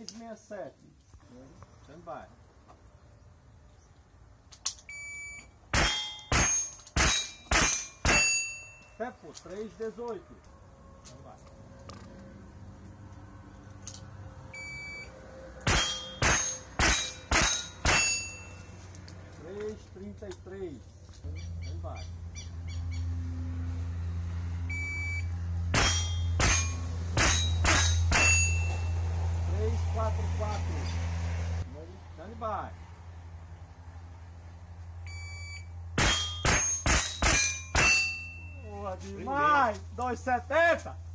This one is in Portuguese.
367. Stand by. Tempo 318. Stand by. 333. Stand by. 344. Stand by. Boa demais! 270.